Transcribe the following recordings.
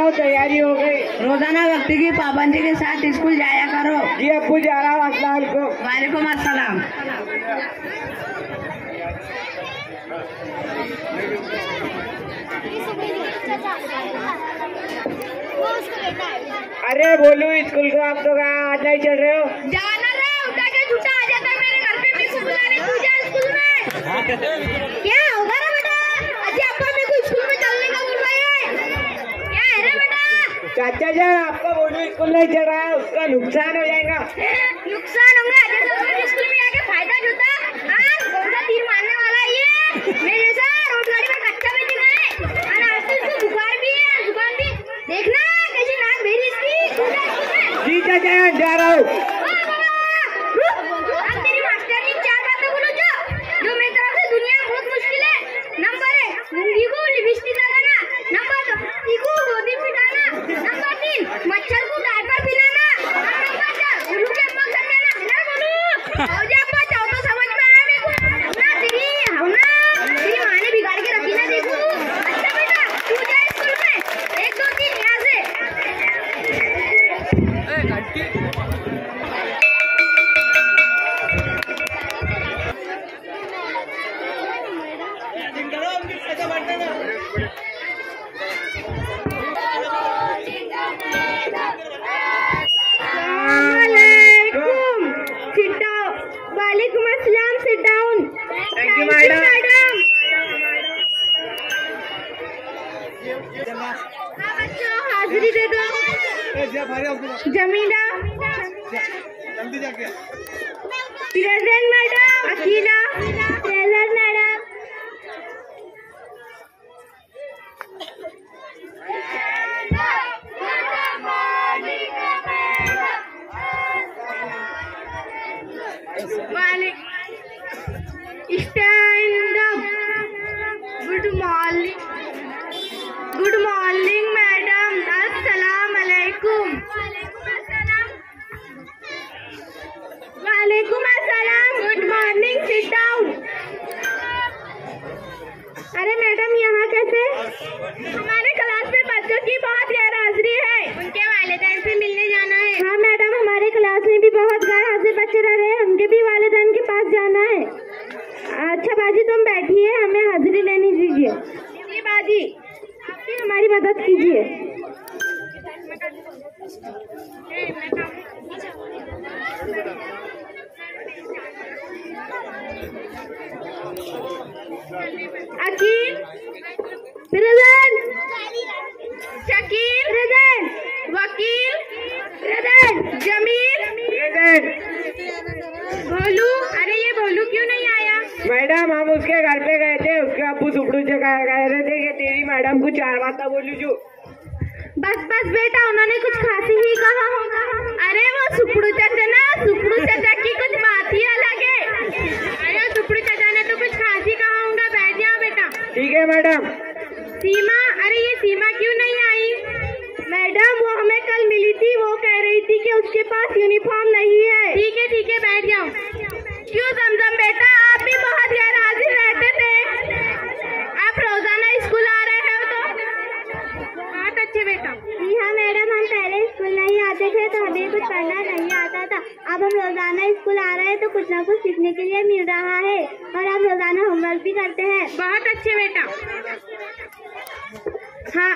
हूँ, तैयारी हो गई। रोजाना वक्त की पाबंदी के साथ स्कूल जाया करो। जी अब्बू जा रहा हूँ। अस्सलाम वालेकुम। वालेकुम अस्सलाम। अरे बोलू स्कूल को आप तो आज नहीं चल रहे हो? जाना रहे उठा के छुट्टा आ जाता है मेरे घर पे। मेरे को बुलाने तू जा स्कूल में। क्या होगा रे बेटा? अजी अब्बा मेरे को स्कूल में चलने का बोल रहा है। क्या है रे बेटा? चाचा जान आपका बोलू स्कूल नहीं चल रहा है, उसका नुकसान हो जाएगा। नुकसान होगा? स्कूल में आके फायदा जुटा। कौन सा तीर मारने वाला है ये? मेरे जैसा रोड गाड़ी में कच्चा बेचना है। और आज तो इसको बुखार भी है, जुकाम भी। देखना कैसी नाक भेजी इसकी। जी चाचा जा रहा हूँ। अब तेरी मास्टर ने चार बातें बोलो जो मेरी तरफ से दुनिया में बहुत मुश्किल है। नंबर 1 मूंगी को लिपस्टिक लगाना। नंबर 2 को गोदी पिटाना। नंबर 3 मच्छर को डायपर पिलाना। नंबर 4 उल्लू के अम्मा कर देना। है ना बोलू? और जब बात आओ तो समझ में आया मेरे को ना। तेरी माँ ने बिगाड़ के रखी ना। देखो अच्छा बेटा तू जा स्कूल में। 1 2 3 यहाँ से। वालेकुम अस्सलाम। Sit down. Thank you madam. बच्चों हाजिरी दे दो। जमीला जल्दी जाके। Present madam. Akila present madam. Stand up. Good morning. Good morning madam. अस्सलाम वालेकुम। वालेकुम अस्सलाम। Good morning. Sit down. अरे मैडम यहाँ कैसे? हमारे क्लास में बच्चों की बहुत गैर हाजिरी है। उनके वालिदैन से मिलने जाना है। हाँ मैडम हमारे क्लास में भी बहुत गैर हाजिर बच्चे रह रहे हैं। उनके भी वालिदैन के पास जाना है। अच्छा बाजी तुम बैठिए, हमें हाजिरी लेने दीजिए। जी बाजी आप भी हमारी मदद कीजिए। Akil present. Shakil present. Wakil present. Jamil present. Bholu. अरे ये भोलू क्यों नहीं आया? मैडम हम उसके घर पे गए थे, उसके अब्बू सुपड़ू से कह रहे थे कि तेरी मैडम को 4 बातें बोलू जो। बस बेटा उन्होंने कुछ खासी ही कहा होगा। अरे वो सुपड़ू चाचा ना, सुपड़ू चाचा की कुछ बात ही अलग है। अरे सुपड़ू चाचा ने तो कुछ खासी कहा होगा। बैठ जाओ बेटा। ठीक है मैडम। सीमा। अरे ये सीमा क्यों नहीं आई? मैडम वो हमें कल मिली थी, वो कह रही थी कि उसके पास यूनिफॉर्म नहीं है। ठीक है बैठ जाओ। क्यों जमजम बेटा आप भी बहुत गैर हाजिर रहते थे। आप रोजाना स्कूल आ रहे हो तो बहुत अच्छे बेटा। जी हाँ मैडम हम पहले स्कूल नहीं आते थे तो हमें कुछ पढ़ना नहीं आता था। अब हम रोजाना स्कूल आ रहे हैं तो कुछ ना कुछ सीखने के लिए मिल रहा है। और हम रोजाना होमवर्क भी करते हैं। बहुत अच्छे बेटा। हाँ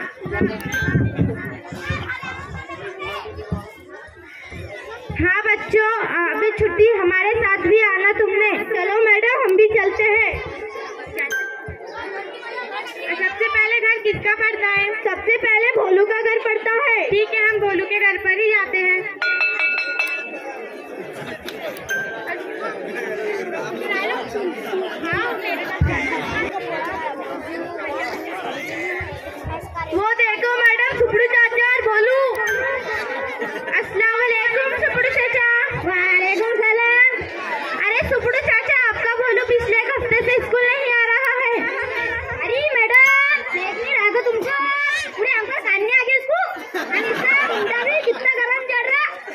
हाँ बच्चों अभी छुट्टी हमारे साथ भी आना तुमने। चलो मैडम हम भी चलते हैं। सबसे पहले घर किसका पड़ता है? सबसे पहले भोलू का घर पड़ता है। ठीक है हम भोलू के घर पर ही जाते हैं। वो देखो मैडम सुपड़ू चाचा और भोलू। अस्सलाम वालेकुम सुपड़ू चाचा। वालेकुम सलाम। अरे सुपड़ू चाचा आपका भोलू पिछले हफ्ते से स्कूल नहीं आ रहा है। अरे मैडम देख नहीं रहा तुमको? पूरे हमको सामने आगे इसको कितना गरम चढ़ रहा।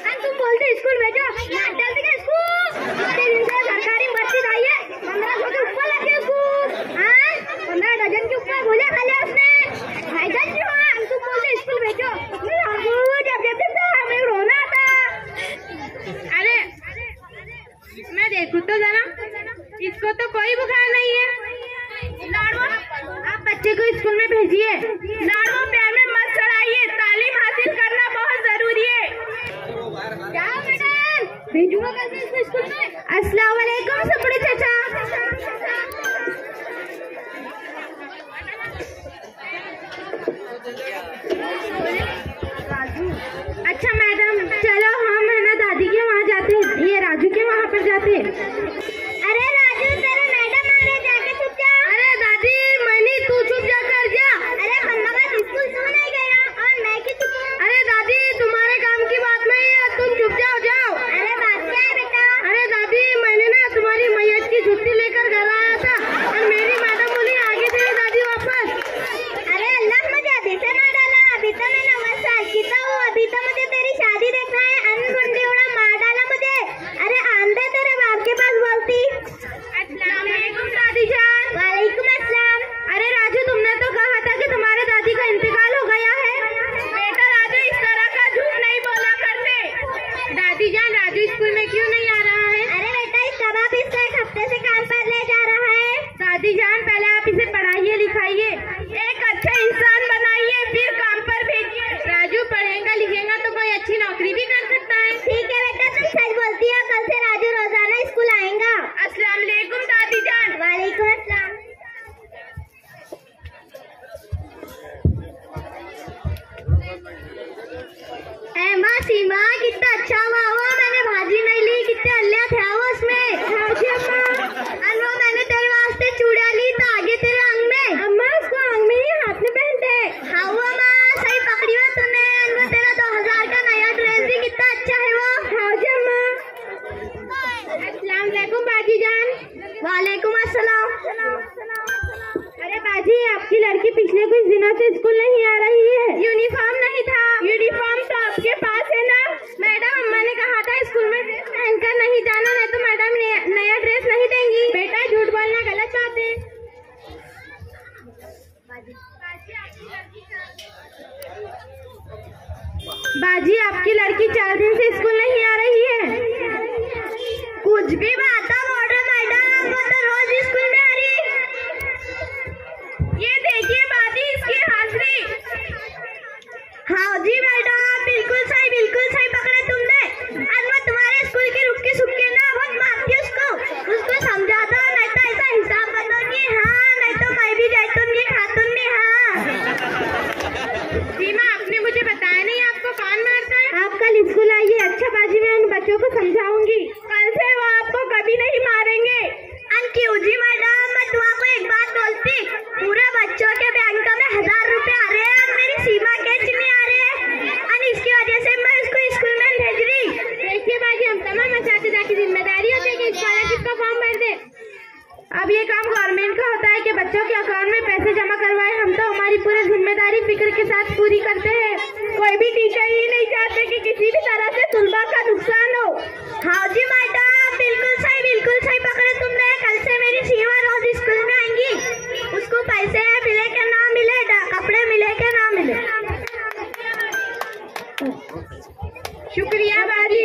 इसको तो कोई बुखार नहीं है। लाडो, आप बच्चे को स्कूल में भेजिए। लाडो, प्यार में मत चढ़ाइए, तालीम हासिल करना बहुत जरूरी है। क्या मैडम, भेजूंगा कैसे इसको स्कूल में? अस्सलाम वालेकुम सुपड़ू चाचा। अच्छा मैडम, चलो हम है ना दादी के वहाँ जाते हैं, ये राजू के वहाँ पर जाते हैं। अरे राजू, तेरे मैडम आ रहे, जाके चुप जा। अरे दादी, मनी तू चुप जा कर जा। अरे मम्मा का स्कूल क्यों नहीं गया और मैं क्यों चुप हूँ? अरे दादी, तुम्हारे काम की बात नहीं है, तुम चुप जाओ जाओ। अरे बात क्या है बेटा? अरे दादी, मैंने ना तुम्हारी मैयत की छुट्टी लेकर घर आया था और मेरी मैडम बोली आगे तेरी दादी वापस। अरे अल्लाह, मुझे अभी से ना डाला, अभी तो मैं 9 साल की तो हूँ, अभी तो मुझे तेरी शादी देखना है। अनमुंडी उड़ा मार डाला मुझे। अरे आंधे तेरे बाप के पास बोलती। अस्सलाम वालेकुम दादी जान। वालेकुम अस्सलाम। अरे राजू, तुमने तो कहा था कि तुम्हारे दादी का इंतकाल हो गया है। बेटा राजू, इस तरह का झूठ नहीं बोला करते। दादी जान, राजू स्कूल में क्यों नहीं आ रहा है? अरे बेटा, इस बाप इसको 1 हफ्ते से काम पर ले जा रहा है। दादी जान, पहले आप इसे पढ़ाइए लिखाइए, एक अच्छा इंसान बनाइए, फिर काम पर भेजिए। राजू पढ़ेगा लिखेगा तो कोई अच्छी नौकरी भी कर सकता है। ठीक है बेटा, तुम सच बोलती हो, कल से राजू रोजाना स्कूल आएगा। अस्सलाम वालेकुम दादी जान। वालेकुम अस्सलाम। माँ सीमा, कितना अच्छा हुआ, मैंने भाजी नहीं ली, कितने अल्ले थे वो उसमें। अम्मा, मैंने तेरे वास्ते चूड़िया ली तो आगे तेरे अंग में। अम्मा, उसको अंग में ही हाथ में पहनते हैं। हाँ वो माँ, सही पकड़ी हो तूने। अम्मा, तेरा 2000 का नया ड्रेस भी कितना अच्छा है वो। हाँ जी अम्मा। अस्सलाम वालेकुम बाजी जान। वालेकुम अस्सलाम। अरे बाजी, आपकी लड़की पिछले कुछ दिनों से स्कूल नहीं आ रही है। यूनिफॉर्म नहीं था। यूनिफॉर्म तो आपके पास है ना मैडम, अम्मा ने कहा था स्कूल में ड्रेस पहनकर नहीं जाना, नहीं तो मैडम नया ड्रेस नहीं देंगी। बेटा, झूठ बोलना गलत बात है। बाजी, आपकी लड़की 4 दिन से स्कूल नहीं आ रही है। कुछ भी बात बोल रहे मैडम, वो तो रोज स्कूल में आ रही है। ये देखिए बाजी, इसकी हाजिरी। हाँ जी मैडम, बिल्कुल सही पकड़े तुमने। अनवर, तुम्हारे स्कूल की रुक के ना बहुत मारती उसको समझा दो, नहीं तो ऐसा हिसाब बनोगी। हाँ, नहीं तो मैं भी जैतून की खातून भी। हाँ सीमा, आपने मुझे बताया नहीं आपको कौन मारता है? आप कल स्कूल आइए। अच्छा बाजी, मैं उन बच्चों को समझाऊंगी, कल से वो आपको कभी नहीं मारेंगे। क्यों जी मैडम, मैं तुम्हारा को एक बात बोलती, पूरे बच्चों के बैंक में 1000 रुपए आ रहे हैं और मेरी सीमा के नहीं आ रहे हैं, और इसकी वजह से मैं उसको स्कूल में भेज रही। देखिए बाजी, हम तमाम असातिज़ा की जिम्मेदारी होती है कि स्कॉलरशिप का फॉर्म भर दे। अब ये काम गवर्नमेंट का होता है कि बच्चों के अकाउंट में पैसे जमा करवाए। हम तो हमारी पूरी जिम्मेदारी फिक्र के साथ पूरी करते हैं। कोई भी टीचर ही नहीं चाहते कि किसी भी तरह से तुलबा का नुकसान हो। हाँ जी मैडम, बिल्कुल सही पकड़े तुमने। कल से मेरी सीमा रोज स्कूल में आएंगी, उसको पैसे मिले के ना मिले, कपड़े मिले के ना मिले। शुक्रिया बाजी।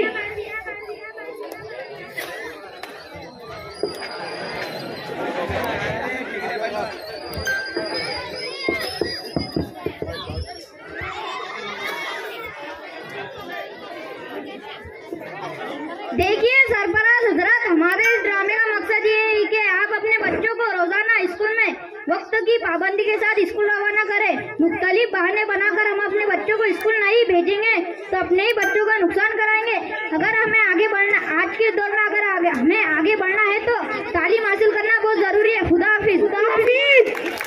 देखिए सरफराज हजरत, हमारे इस ड्रामे का मकसद ये है कि आप अपने बच्चों को रोजाना स्कूल में वक्त की पाबंदी के साथ स्कूल रवाना करें। मुख्तलिफ बहाने बनाकर हम अपने बच्चों को स्कूल नहीं भेजेंगे तो अपने ही बच्चों का नुकसान कराएंगे। अगर हमें आगे बढ़ना, आज के दौर में अगर हमें आगे बढ़ना है तो तालीम हासिल करना बहुत जरूरी है। खुदा हाफिज।